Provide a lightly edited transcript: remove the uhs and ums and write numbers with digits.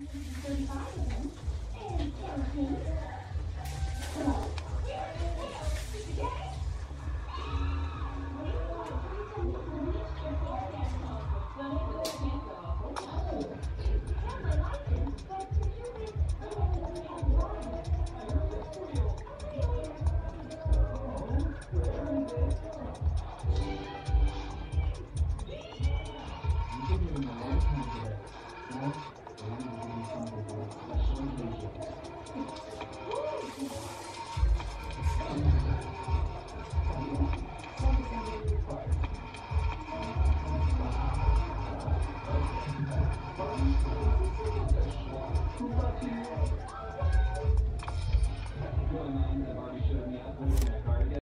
You can do it in a long time today.